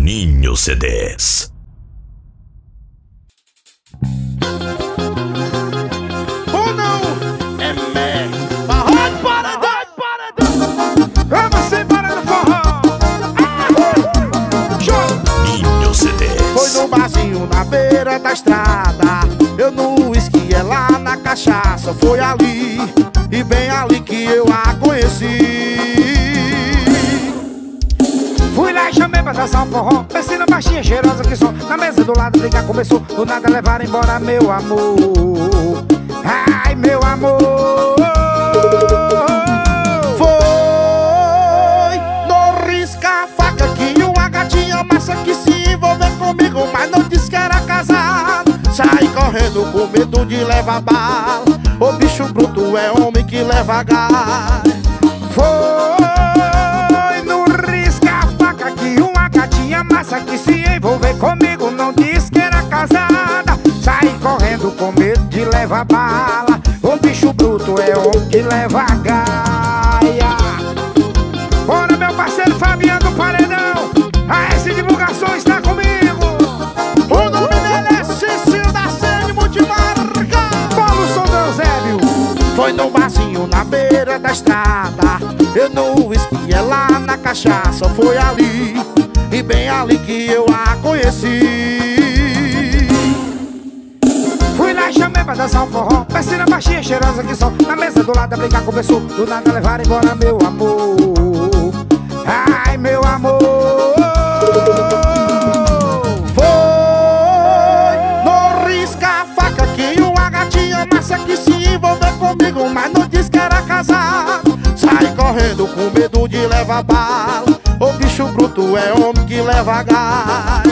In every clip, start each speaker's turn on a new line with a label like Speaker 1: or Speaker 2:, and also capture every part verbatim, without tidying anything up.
Speaker 1: Juninho C Ds.
Speaker 2: Ou não, é mé. Forró de paredão, paredão. Vamos embora no forró.
Speaker 1: Juninho C Ds.
Speaker 2: Foi no barzinho na beira da estrada, eu no uísque, ela na cachaça. Foi ali, e bem ali que eu a conheci.
Speaker 3: Fui lá e chamei pra dançar um forró, piscina baixinha, cheirosa que som. Na mesa do lado, briga começou, do nada levaram embora meu amor. Ai, meu amor.
Speaker 2: Foi no risca-faca que uma gatinha massa quis se envolver comigo, mas não disse que era casado. Saí correndo com medo de levar bala. O bicho bruto é homem que leva gás.
Speaker 3: Foi no risca-faca que uma gatinha massa que se envolver comigo, não disse que era casada. Saí correndo com medo de levar bala. O bicho bruto é homem que leva gaia. Bora, meu parceiro Fabiano do Paredão, a S Divulgação está comigo.
Speaker 2: O nome dele é Cícero da Sene Multimarca.
Speaker 3: Paulo Sondão Zébio.
Speaker 2: Foi no barzinho na beira da estrada, eu no uísque, ela na cachaça. Foi ali, e bem ali que eu a conheci.
Speaker 3: Fui lá e chamei pra dançar um forró, piscina baixinha, cheirosa que som. Na mesa do lado a briga começou, do nada levaram embora meu amor. Ai, meu amor.
Speaker 2: Foi no risca-faca que uma gatinha massa quis se envolver comigo, mas não disse que era casado. Saí correndo com medo de levar bala. O bicho bruto é homem que leva gás.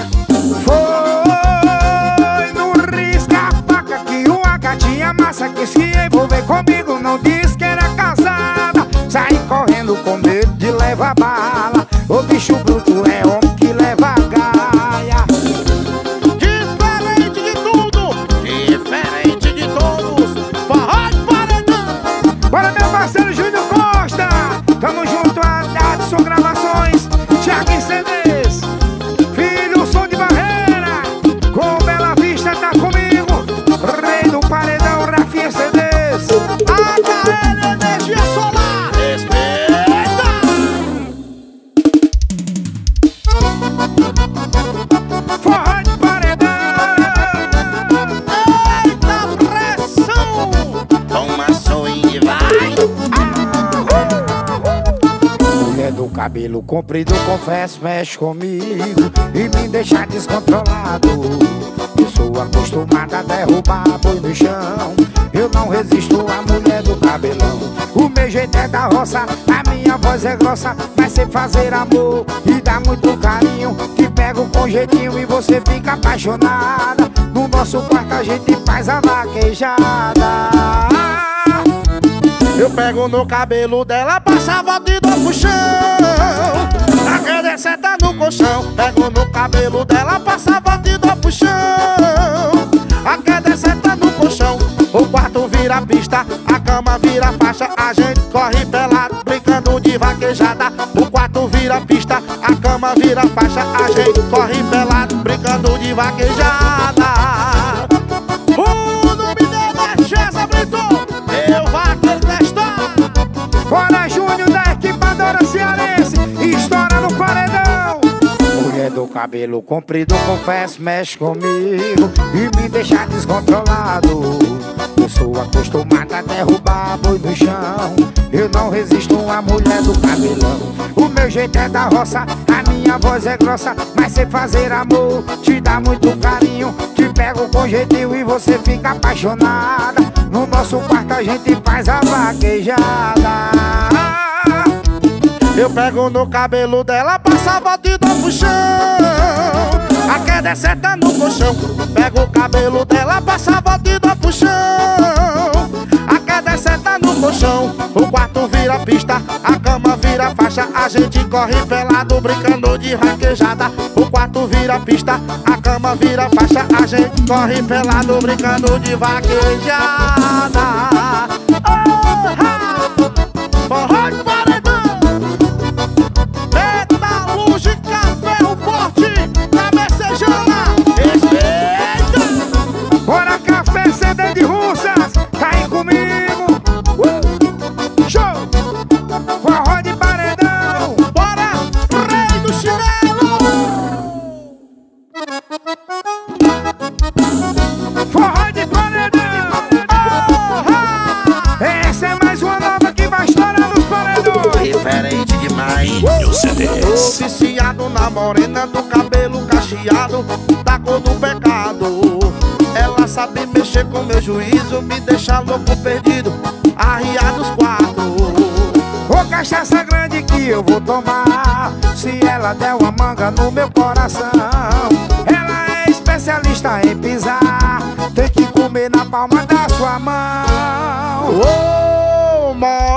Speaker 3: Foi no risca-faca que uma gatinha massa que se envolver comigo, não disse que era casada. Saí correndo com medo de levar bala. O bicho bruto é homem que leva gaia.
Speaker 2: Diferente de tudo, diferente de todos. Forró de paredão.
Speaker 3: Bora, meu parceiro Júnior Costa. Tamo junto a Adson Gravações, Thiago C Ds, Filho Som de Barreira, com Bela Vista tá comigo. Rei do Paredão, Rafinha C Ds,
Speaker 2: H L Energia Solar. Respeita.
Speaker 3: Forró de Paredão.
Speaker 2: Eita pressão. Toma swing, vai.
Speaker 3: Mulher do cabelo comprido, confesso, mexe comigo e me deixa descontrolado. Eu sou acostumada a derrubar boi no chão, eu não resisto à mulher do cabelão. O meu jeito é da roça, a minha voz é grossa, mas sei fazer amor e dá muito carinho. Te pego com jeitinho e você fica apaixonada. No nosso quarto a gente faz a vaquejada.
Speaker 2: Eu pego no cabelo dela, passava de novo pro chão. A queda senta no colchão. Pego no cabelo dela, passava de novo pro chão. A queda senta no colchão. O quarto vira pista, a cama vira faixa. A gente corre pelado, brincando de vaquejada. O quarto vira pista, a cama vira faixa. A gente corre pelado, brincando de vaquejada. O nome dela é Gessa Brito. Eu vaqueiro testar.
Speaker 3: Bora, Júnior da equipadora cearense, estoura no paredão. Mulher do cabelo comprido, confesso, mexe comigo e me deixa descontrolado. Eu sou acostumada a derrubar boi no chão, eu não resisto à mulher do cabelão. O meu jeito é da roça, a minha voz é grossa, mas sei fazer amor, te dá muito carinho. Te pego com jeitinho e você fica apaixonada. No nosso quarto a gente faz a vaquejada.
Speaker 2: Eu pego no cabelo dela, passava de novo pro chão. A queda é senta no colchão. Pego o cabelo dela, passava de novo pro chão. A queda é senta no colchão. O quarto vira pista, a cama vira faixa. A gente corre pelado, brincando de vaquejada. O quarto vira pista, a cama vira faixa. A gente corre pelado, brincando de vaquejada. Oh, forró de paredão. Metalúrgica Ferro Forte. Tô viciado na morena do cabelo cacheado, da cor do pecado. Ela sabe mexer com meu juízo, me deixa louco perdido, arriar dos quatro.
Speaker 3: Ô cachaça grande que eu vou tomar, se ela der uma manga no meu coração. Ela é especialista em pisar, tem que comer na palma da sua mão.
Speaker 2: Ô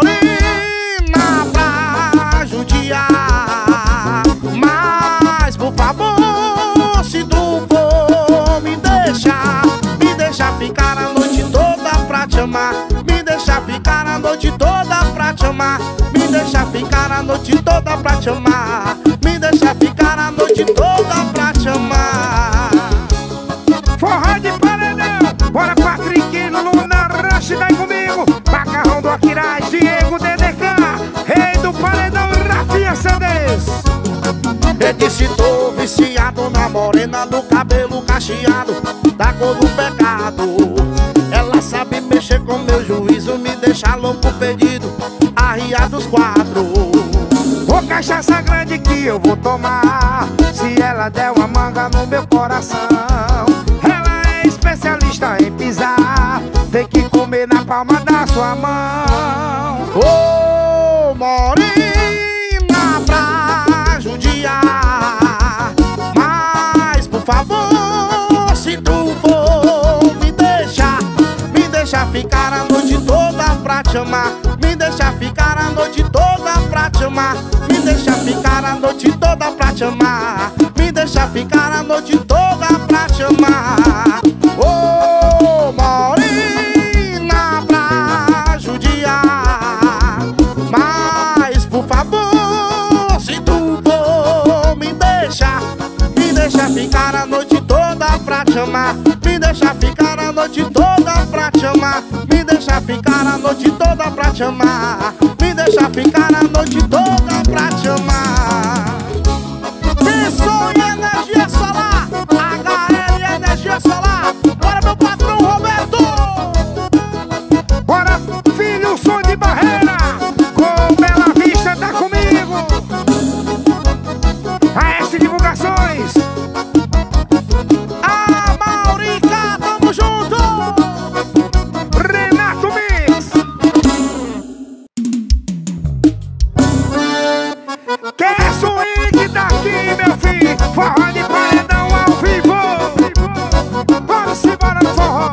Speaker 2: morena pra judiar, mas por favor, se tu for me deixar, me deixa ficar a noite toda pra te amar, me deixa ficar a noite toda pra te amar, me deixa ficar a noite toda pra te amar, me deixa ficar a noite toda pra te amar.
Speaker 3: Forró de paredão, bora Patrick, Luna, Rush, daí comigo. Macarrão do Aquiraz, Diego, D D K, rei do paredão, Rafinha Sandes.
Speaker 2: Eu disse tô viciado na morena do cabelo cacheado, da cor do pecado. Ela sabe mexer com meu juízo, me deixa louco perdido, arriar dos quatro.
Speaker 3: Ô cachaça grande que eu vou tomar, se ela der uma manga no meu coração. Ela é especialista em pisar, tem que comer na palma da sua mão.
Speaker 2: Ô morena pra judiar, mas por favor, se tu for me deixar, me deixa ficar a noite toda pra te amar, me deixa ficar a noite toda pra te amar, me deixa ficar a noite toda pra te amar, me deixa ficar a noite toda pra te amar. Ô morena pra judiar, mas por favor, se tu for me deixar, me deixa ficar a noite toda pra te amar, me deixa ficar a noite toda pra te amar, me deixa ficar a noite toda pra te amar, me deixa ficar a noite toda pra te amar. Pensou em energia solar, H L Energia Solar. Bora meu patrão Roberto.
Speaker 3: Bora filho, som de barreira, com Bela Vista tá comigo. A S Divulgações,
Speaker 2: A Maurica, tamo junto.
Speaker 3: Renato Mix. Quer swing daqui, meu filho? Forró de paredão ao vivo. Bora se bora no forró.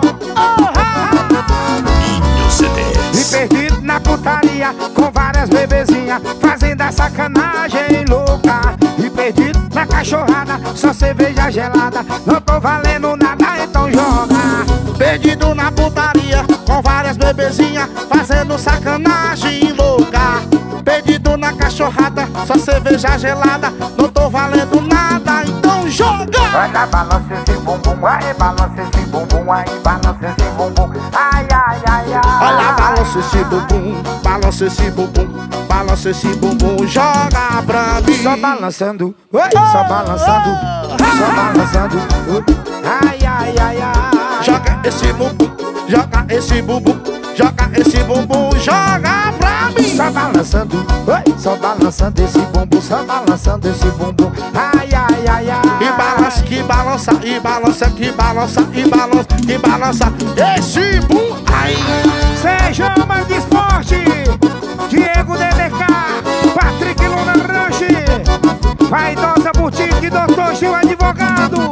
Speaker 1: Ninho C
Speaker 3: E
Speaker 1: Ds.
Speaker 3: perdido na putaria, com várias bebezinhas, fazendo a sacanagem louca. E perdido na cachorrada, só cerveja gelada, não tô valendo nada, então joga.
Speaker 2: Perdido na putaria, com várias bebezinhas, fazendo sacanagem louca. Perdido na cachorrada, só cerveja gelada, não tô valendo nada, então joga!
Speaker 3: Olha, balança esse bumbum, aí balança esse bumbum, aí balança esse bumbum, ai, ai, ai, ai.
Speaker 2: Olha, balança esse bumbum, balança esse bumbum, balança esse bumbum, joga pra mim.
Speaker 3: Só balançando, oi, só balançando, só balançando, oi. Ai, ai, ai, ai.
Speaker 2: Joga esse bumbum, joga esse bumbum, joga esse bumbum, joga pra mim.
Speaker 3: Só balançando, oi, só balançando esse bumbum, só balançando esse bumbum, ai, ai, ai, ai.
Speaker 2: E balança, que balança, e balança, que balança, e balança, que balança esse bum, ai.
Speaker 3: Seja mais de esporte, Diego D D K, Patrick Luna Rush, Vaidosa Boutique, doutor Gil Advogado.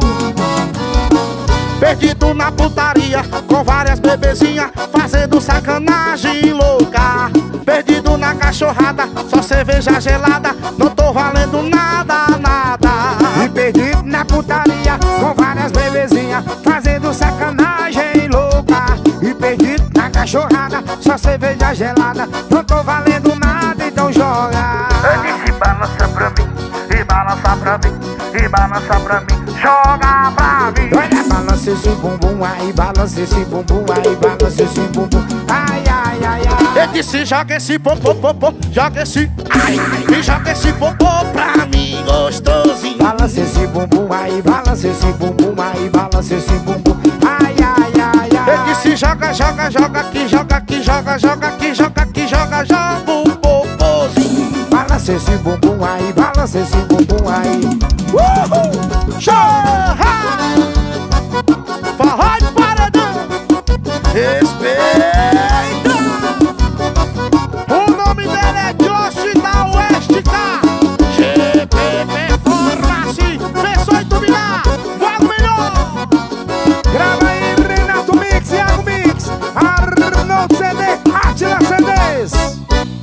Speaker 2: Perdido na putaria, com várias bebezinhas, fazendo sacanagem louca. Perdido na cachorrada, só cerveja gelada, não tô valendo nada, nada.
Speaker 3: E perdido na putaria, com várias bebezinhas, fazendo sacanagem louca. E perdido na cachorrada, só cerveja gelada, não tô valendo nada, então joga.
Speaker 4: Eu disse balança pra mim, e balança pra mim, e balança pra mim, joga pra mim.
Speaker 3: Olha, balança esse bumbum, aí balança esse bumbum, aí balança esse bumbum, ai, ai, ai, ai.
Speaker 2: Eu disse joga esse popô, popô, joga esse, ai, e joga esse popô pra mim gostosinho.
Speaker 3: Balança esse bumbum, aí balança esse bumbum, aí balança esse bumbum, ai, ai, ai, ai.
Speaker 2: Eu disse joga, joga, joga aqui, joga aqui, joga, joga aqui, joga aqui, joga, joga o popozinho.
Speaker 3: Balança esse bumbum, aí e balança esse bumbum aí.
Speaker 2: Uhul! Show! Forró de paredão! Respeita! O nome dele é Josh da Oeste K. G P Performance, Pessoa e Tubinar, vai melhor!
Speaker 3: Grava aí, Renato Mix, Iago Mix, Arnold C D, Atila C Ds.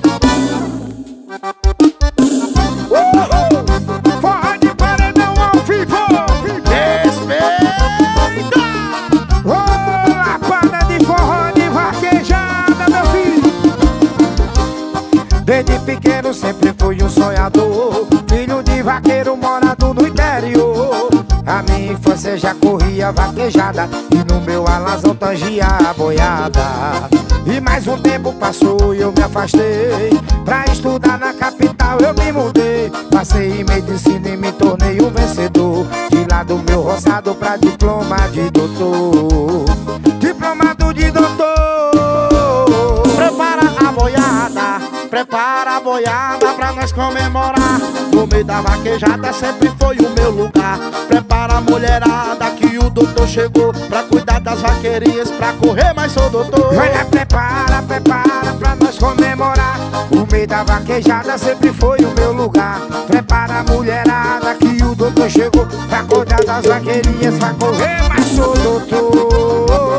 Speaker 3: Uhul! Forró de paredão ao vivo.
Speaker 2: Respeita!
Speaker 3: Oh, lapada de forró de vaquejada, meu filho. Desde pequeno sempre fui um sonhador, filho de vaqueiro morado no interior. A minha infância já corria vaquejada e no meu alazão tangia a boiada. E mais um tempo passou e eu me afastei, pra estudar na capital eu me mudei. Passei em medicina e me tornei um vencedor, de lá do meu roçado pra diploma de doutor. Diplomado de doutor.
Speaker 2: Prepara a boiada, prepara a boiada pra nós comemorar. No meio da vaquejada sempre foi o meu lugar. Prepara a mulherada que o doutor chegou, pra cuidar das vaqueirinhas, pra correr, mas sou doutor.
Speaker 3: Olha, prepara, prepara pra nós comemorar. O meio da vaquejada sempre foi o meu lugar. Prepara a mulherada que o doutor chegou, pra cuidar das vaqueirinhas, pra correr, mas sou doutor.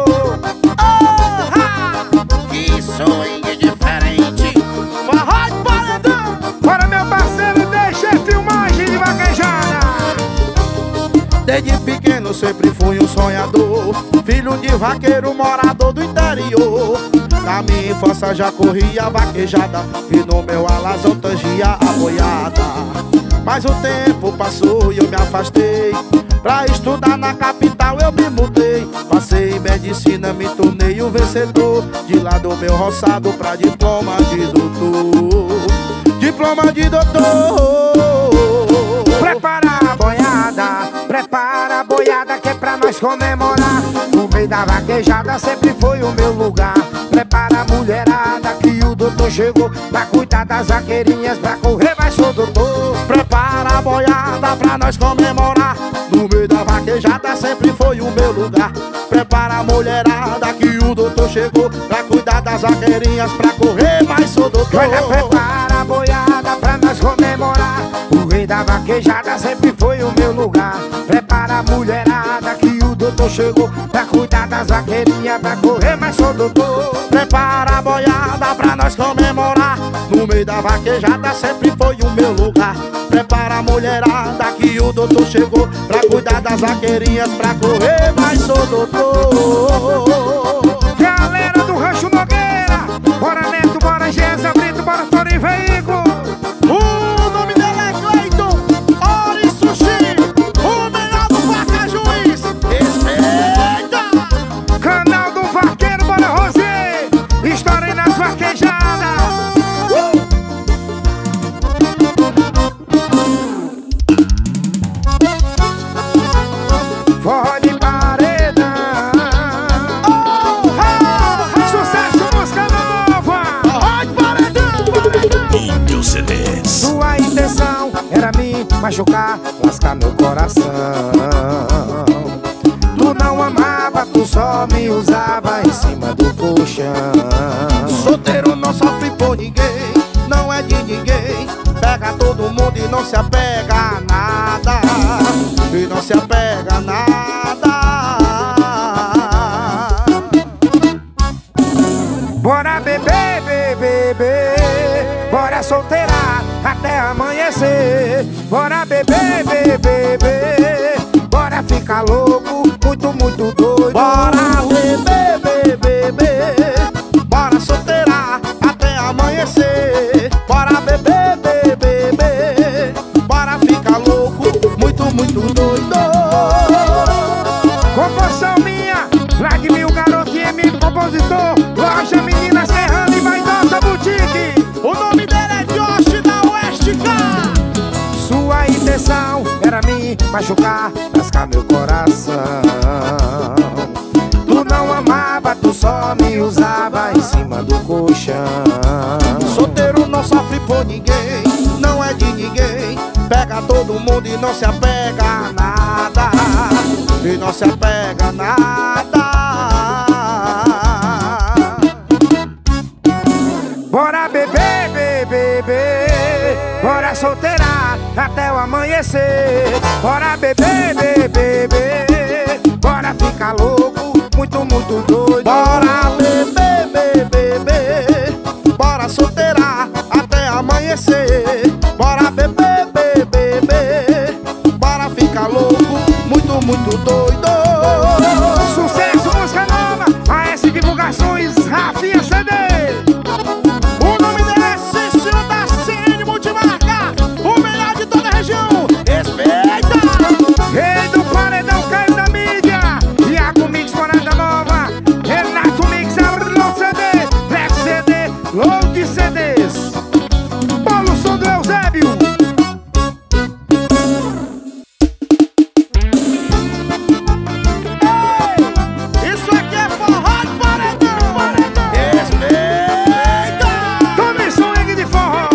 Speaker 2: Que swing diferente, forró de paredão.
Speaker 3: Bora, meu parceiro, deixa a filmagem de vaquejada.
Speaker 2: Desde pequeno sempre fui um sonhador, filho de vaqueiro morador do interior. Na minha infância já corria vaquejada e no meu alazão tangia a boiada. Mas o tempo passou e eu me afastei, pra estudar na capital eu me mudei. Passei em medicina, me tornei um vencedor, de lá do meu roçado pra diploma de doutor. Diploma de doutor.
Speaker 3: Prepara a boiada, prepara a boiada que é pra nós comemorar. No meio da vaquejada sempre foi o meu lugar. Prepara a mulherada que o doutor chegou, pra cuidar das vaqueirinhas, pra correr, mas sou doutor.
Speaker 2: Prepara a boiada pra nós comemorar. No meio da vaquejada sempre foi o meu lugar. Prepara a mulherada que o doutor chegou, pra cuidar das vaqueirinhas, pra correr, mas sou doutor.
Speaker 3: Olha, prepara a boiada pra nós comemorar. O rei da vaquejada sempre foi o meu lugar. Prepara a mulherada que o doutor chegou, pra cuidar das vaqueirinhas, pra correr, mas sou doutor.
Speaker 2: Prepara a boiada pra nós comemorar. No meio da vaquejada sempre foi o meu lugar. Prepara a mulherada que o doutor chegou, pra cuidar das vaqueirinhas, pra correr, mas sou doutor.
Speaker 3: Galera do Rancho Nogueira, bora Neto, bora Gesa Brito, bora Toro em Veículo.
Speaker 2: O nome dele é Cleiton Ori Sushi, o melhor do Pacajuís. Respeita!
Speaker 3: Canal do Vaqueiro, bora Rosê, estourei nas vaquejadas. Forró de paredão.
Speaker 2: Oh, oh, oh.
Speaker 3: Sucesso, música nova.
Speaker 2: Forró de paredão.
Speaker 1: Ninho C Ds.
Speaker 3: Sua intenção era me machucar, lascar meu coração. Tu não amava, tu só me usava em cima do colchão.
Speaker 2: Solteiro não sofre por ninguém, não é de ninguém. Pega todo mundo e não se apega a nada. E não se apega a nada.
Speaker 3: Bora beber, beber, beber. Bora solteirar até amanhecer. Bora beber, beber, beber. Bora ficar louco, muito, muito doido.
Speaker 2: Bora beber, beber, beber. Bora solteirar até amanhecer. Bora beber, beber, beber. Bora ficar louco, muito, muito doido.
Speaker 3: Composição minha, Vladimir, o garoto e M compositor. Loja Menina Serrana e Vaidosa Boutique.
Speaker 2: O nome dele é Josh da Oeste K.
Speaker 3: Sua intenção era me machucar, lascar meu coração. Tu não amava, tu só me usava em cima do colchão.
Speaker 2: Solteiro não sofre por ninguém, não é de ninguém. pega todo mundo e não se apega a nada. E não se apega a nada.
Speaker 3: Bora beber, beber, beber. Bora solteirar até o amanhecer. Bora beber, beber, beber. Bora ficar louco, muito, muito doido.
Speaker 2: Bora beber, beber, beber. Bora solteirar até amanhecer. Bora beber, beber, beber. Bora ficar louco, muito, muito doido.
Speaker 3: Sucesso, música nova, A S Divulgações, Rafinha C D.
Speaker 2: O nome dele é Cícero da Cine Multimarca, o melhor de toda a região. Respeita!
Speaker 3: Rei do paredão caiu na mídia. Iago Mix, Morada Nova. Renato Mix, Load C D. Black C D, Load C Ds. Paulo Som do Eusébio.
Speaker 2: Ei, isso aqui é forró de paredão. Paredão. Respeita!
Speaker 3: Tome swing de forró.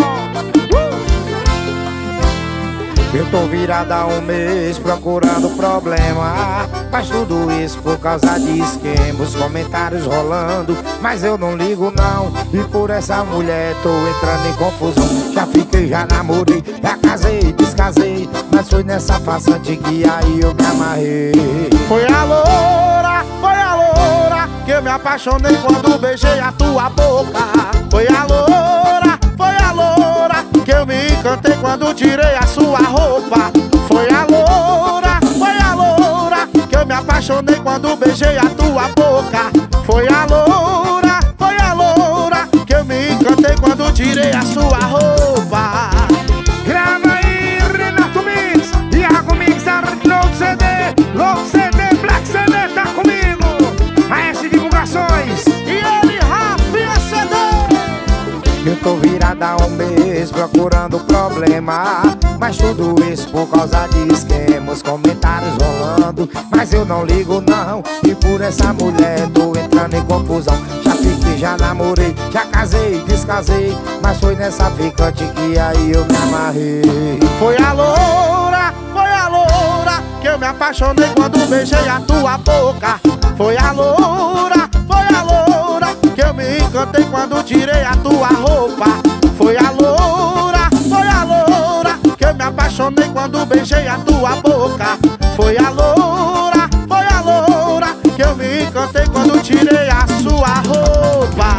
Speaker 3: Eu tô virada há um mês procurando problema, mas tudo isso por causa de esquema, os comentários rolando, mas eu não ligo não. E por essa mulher tô entrando em confusão. Já fiquei, já namorei, já casei, descasei, mas foi nessa façante que aí eu me amarrei.
Speaker 2: Foi a loura, foi a loura que eu me apaixonei quando beijei a tua boca. Foi a loura, foi a loura que eu me encantei quando tirei a sua roupa. Foi a loura, foi a loura que eu me apaixonei quando beijei a tua boca. Foi a loura, foi a loura que eu me encantei quando tirei a sua roupa.
Speaker 3: Grava aí, Renato Mix, Iago Mix, Load C D, Load C D, Black C D, tá comigo. A S Divulgações.
Speaker 2: E ele, Rafinha C D.
Speaker 3: Eu tô virada há um mês procurando problema, mas tudo isso por causa de esquemas, comentários rolando, mas eu não ligo não. E por essa mulher tô entrando em confusão. Já fiquei, já namorei, já casei, descasei, mas foi nessa ficante que aí eu me amarrei.
Speaker 2: Foi a loura, foi a loura que eu me apaixonei quando beijei a tua boca. Foi a loura, foi a loura que eu me encantei quando tirei a tua roupa. Foi a loura, foi a loura que eu me apaixonei quando beijei a tua boca. Foi a loura, foi a loura que eu me encantei quando tirei a sua roupa.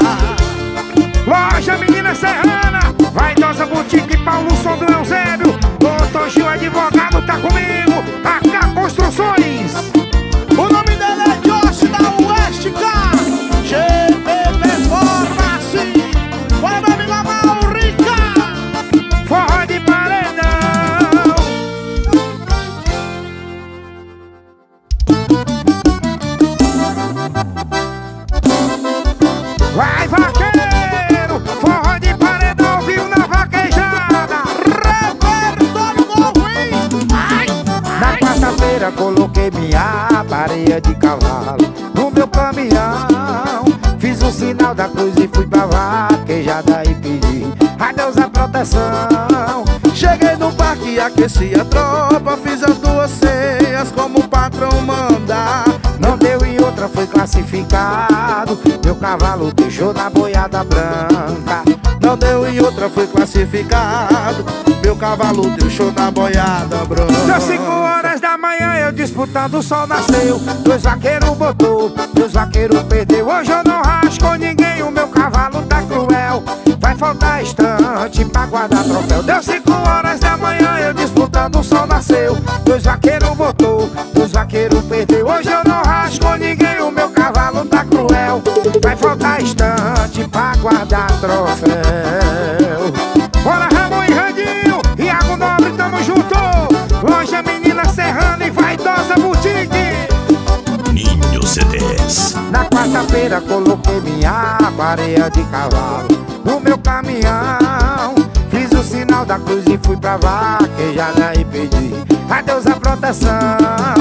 Speaker 3: Loja Menina Serrana, Vaidosa Boutique, Paulo Som do Eusébio. Doutor Gil Advogado tá comigo, A K Construções.
Speaker 2: O nome dele é Josh da West Car, G P Performance. Bora, meu amigo Maurica.
Speaker 3: Forró de paredão. Vai, vaqueiro, forró de paredão, viu na vaquejada.
Speaker 2: Repertório Golfim. Ai,
Speaker 3: Na quarta-feira coloquei minha pareia de cavalo no meu caminhão. Fiz o sinal da cruz e fui pra vaquejada e pedi a Deus a proteção.
Speaker 2: cheguei no parque, aqueci a tropa, fiz as duas ceias como o patrão manda.
Speaker 3: Não deu e outra foi classificado, meu cavalo deixou na boiada branca.
Speaker 2: Não deu e outra foi classificado, meu cavalo deixou na boiada branca.
Speaker 3: Deu cinco horas da manhã eu disputando, o sol nasceu, dois vaqueiros botou, dois vaqueiros perdeu. Hoje eu não rasco com ninguém, o meu cavalo tá cruel, vai faltar estante pra guardar troféu. Deu cinco horas da manhã eu disputando, o sol nasceu, dois vaqueiros botou, dois vaqueiros perdeu. Hoje eu não rasco com ninguém, o meu cavalo tá cruel, vai faltar estante pra guardar troféu. Bora Ramon e Randinho, Iago Nobre, tamo junto. Loja Menina Serrana e Vaidosa Boutique.
Speaker 1: Ninho C Ds.
Speaker 3: Na quarta-feira coloquei minha pareia de cavalo no meu caminhão. Fiz o sinal da cruz e fui pra vaquejada e pedi a Deus a proteção.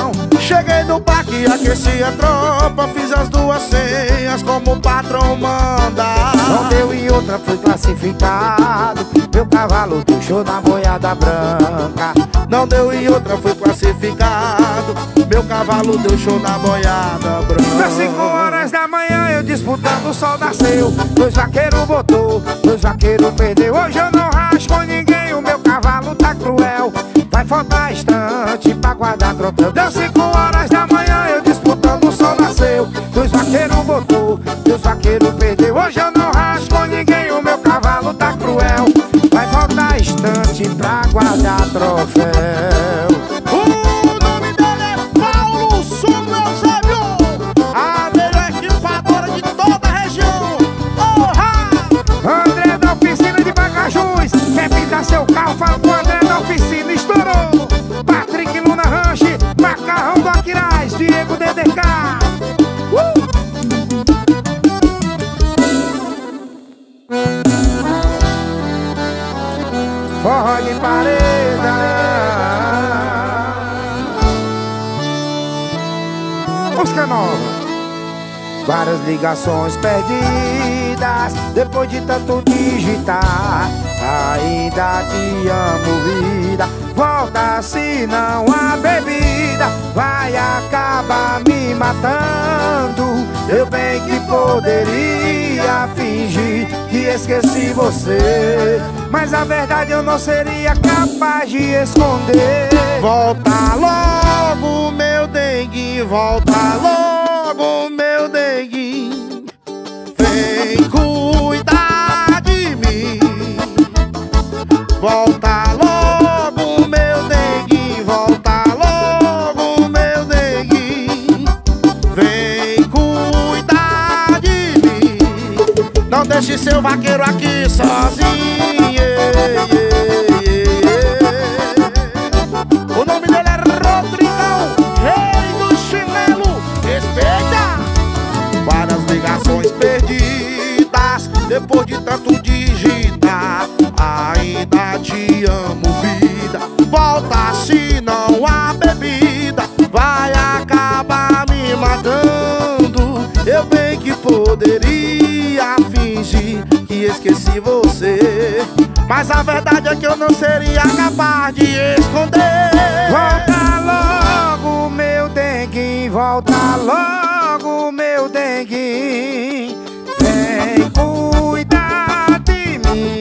Speaker 2: Cheguei no parque, aqueci a tropa, fiz as duas senhas como o patrão manda.
Speaker 3: Não deu e outra, fui classificado. Meu cavalo deixou na boiada branca.
Speaker 2: Não deu e outra, fui classificado. Meu cavalo deu show na boiada branca.
Speaker 3: Às cinco horas da manhã eu disputando, o sol nasceu. Dois vaqueiros botou, dois vaqueiros perdeu. Hoje eu não rasgo com ninguém, o meu cavalo tá cruel. Vai faltar estante pra guardar troféu. Deu cinco horas da manhã eu disputando, o sol nasceu. Dois vaqueiros botou, dois vaqueiros perdeu. Hoje eu não rasgo com ninguém, o meu cavalo tá cruel. Vai faltar estante pra guardar troféu.
Speaker 2: O nome dele é Paulo São Eusébio, a melhor equipadora de toda a região. Orra!
Speaker 3: André da oficina de Pacajus, quer pintar seu carro, fala com o André da oficina. Estourou! Patrick Luna Ranche, Macarrão do Aquiraz, Diego D D K. uh! Forró de pareda, música nova. Várias ligações perdidas, depois de tanto digitar. Ainda te amo, vida. Volta, se não a bebida vai acabar me matando. Eu bem que poderia fingir que esqueci você, mas a verdade eu não seria capaz de esconder.
Speaker 2: Volta logo, meu denguinho, volta logo, meu denguinho. Vem cuidar de mim. Volta logo, meu denguinho, volta logo, meu denguinho. Vem cuidar de mim. Não deixe seu vaqueiro aqui sozinho. yeah, yeah, yeah. O nome dele é Rodrigão, rei do chinelo. Respeita! Várias ligações perdidas, depois de tanto digitar. Ainda te amo, vida. Volta, se não a bebida vai acabar me matando. Eu bem que poderia fingir que esqueci você, mas a verdade é que eu não seria capaz de esconder.
Speaker 3: Volta logo, meu denguinho, volta logo, meu denguinho. Vem cuidar de mim.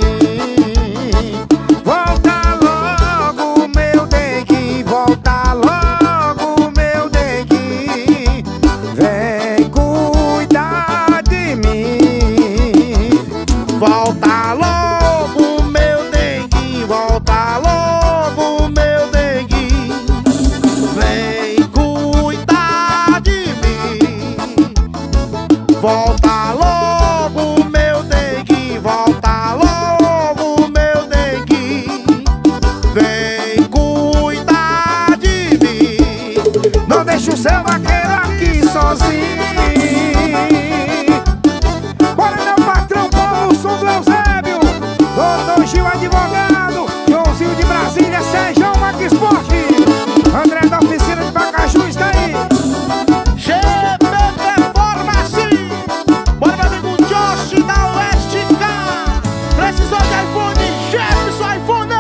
Speaker 3: Volta logo, meu denguinho, volta logo, meu denguinho. Vem cuidar de mim.
Speaker 2: Volta logo, meu denguinho, volta logo, meu denguinho. Vem cuidar de mim. Volta logo, meu denguinho, volta logo, meu denguinho. Vem cuidar de mim.
Speaker 3: Não deixa o seu vaqueiro aqui sozinho. Bora, meu patrão, Paulo São Eusébio, doutor Gil advogado, Joãozinho de Brasília, Sejão Mac Esporte, André da oficina de Pacaju está aí.
Speaker 2: G P Performance. Bora, meu amigo Josh da Oeste K. Precisou de iPhone? Jefferson iPhone.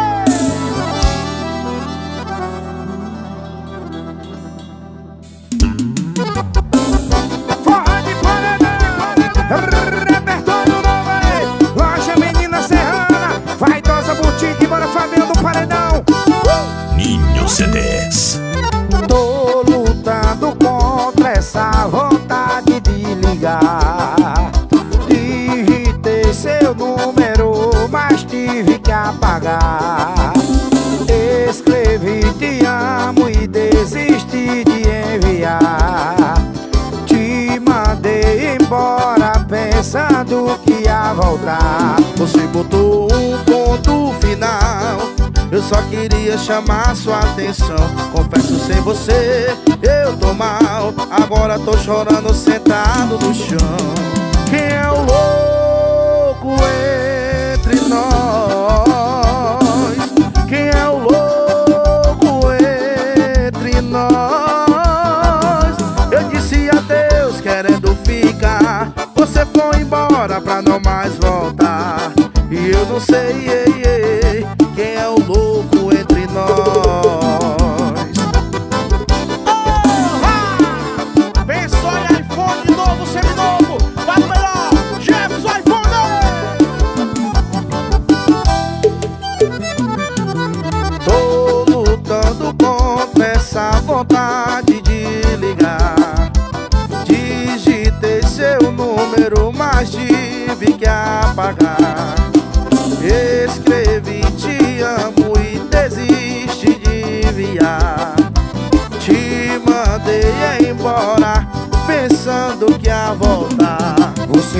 Speaker 3: Forró de paredão, repertório novo aí. Loja Menina Serrana, vaidosa boutique, bora Fabiano do Paredão.
Speaker 1: Ninho C Ds.
Speaker 3: Tô lutando contra essa vontade de ligar. Digitei seu número, mas tive que apagar. Escrevi te amo e desisti de enviar. Te mandei embora pensando que ia voltar.
Speaker 2: Você botou um ponto final, eu só queria chamar sua atenção. Confesso, sem você eu tô mal. Agora tô chorando sentado no chão. Quem é o louco entre nós? Quem é o louco entre nós?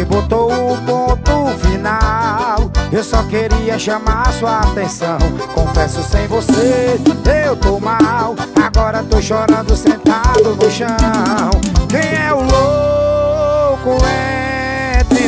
Speaker 3: você botou o ponto final. Eu só queria chamar sua atenção. Confesso, sem você eu tô mal. Agora tô chorando sentado no chão. Quem é o louco entre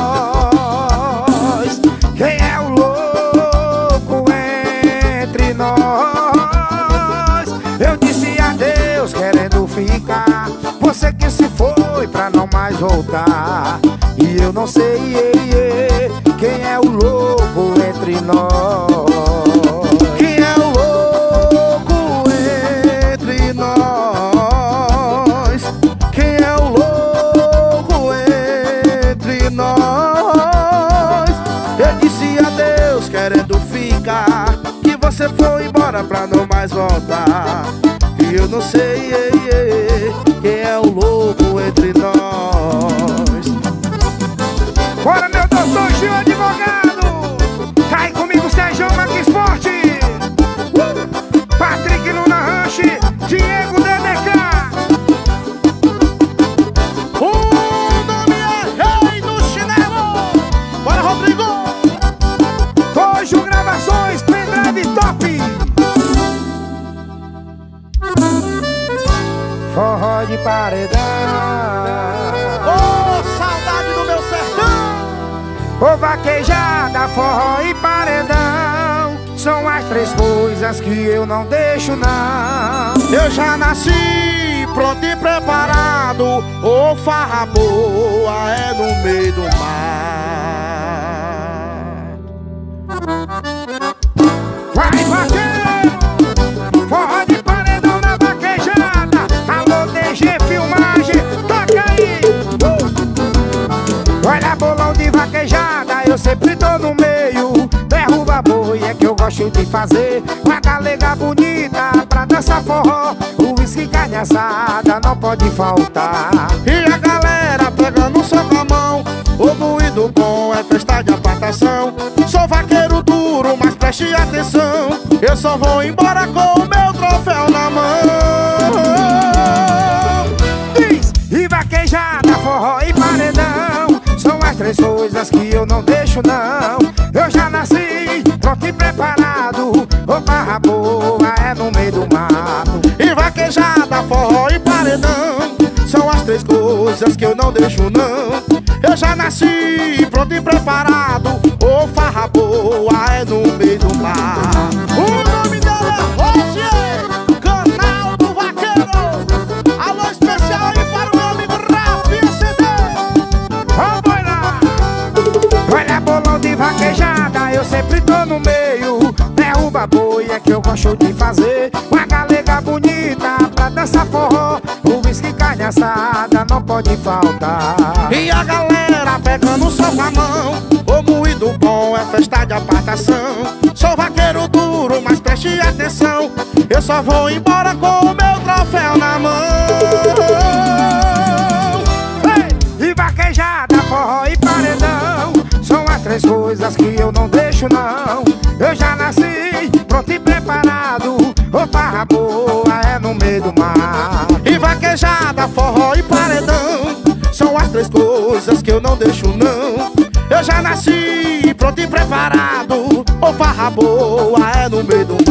Speaker 3: nós? Quem é o louco entre nós? Eu disse adeus querendo ficar. Você que se foi pra não mais voltar. E eu não sei iê, iê, quem é o louco entre nós.
Speaker 2: Quem é o louco entre nós? Quem é o louco entre nós? Eu disse adeus querendo ficar. Que você foi embora pra não mais voltar. E eu não sei iê, iê, quem é o louco entre nós.
Speaker 3: Bora, meu doutor Gil, advogado. Tá aí comigo, Sérgio Mac Esporte, uh! Patrick Luna Ranche, Diego D D K.
Speaker 2: O nome é Rei do Chinelo. Bora, Rodrigo.
Speaker 3: Tojo Gravações, pendrive top. Forró de paredão.
Speaker 2: Oh, saudade do meu sertão.
Speaker 3: Ô vaquejada, forró e paredão são as três coisas que eu não deixo não.
Speaker 2: Eu já nasci pronto e preparado. Ô farra boa é no meio do mar.
Speaker 3: Vai vaqueiro, forró de paredão na vaquejada. Alô D G Filmagem, toca aí. uh! Olha bolão de vaquejada, eu sempre tô no meio. Derruba boi é que eu gosto de fazer. Uma galega bonita pra dançar forró. O uísque carne assada não pode faltar.
Speaker 2: E a galera pegando só com a mão. O moído bom é festa de apartação. Sou vaqueiro duro, mas preste atenção. Eu só vou embora com o meu troféu na mão.
Speaker 3: Diz! E vaquejada, forró e paredão são as três coisas que eu não deixo não. Eu já nasci pronto e preparado. Ô barra boa é no meio do mato.
Speaker 2: E vaquejada, forró e paredão são as três coisas que eu não deixo não. Eu já nasci pronto e preparado. Ô farra boa é no meio do mar. O nome dela é Rose, canal do vaqueiro. Alô especial aí para o meu amigo Rafi C D.
Speaker 3: Vamos lá! Olha bolão de vaquejada, eu sempre tô no meio. Derruba boi é que eu gosto de fazer. Uma galega bonita pra dançar forró. O uísque carne assada não pode faltar.
Speaker 2: E a galera pegando só com a mão. O moído bom é festa de apartação. Sou vaqueiro duro, mas preste atenção. Eu só vou embora com o meu troféu na mão.
Speaker 3: Ei! E vaquejada, forró e paredão são as três coisas que eu não deixo não. Eu já nasci pronto e preparado. Ô farra boa é no meio do mar.
Speaker 2: E vaquejada, forró e paredão são as três coisas que eu não deixo não. Eu já nasci pronto e preparado. Ô farra boa é no meio do mar.